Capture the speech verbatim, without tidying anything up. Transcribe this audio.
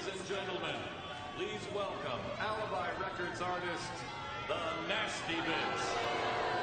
Ladies and gentlemen, please welcome Alibi Records artist, The Nasty Bits.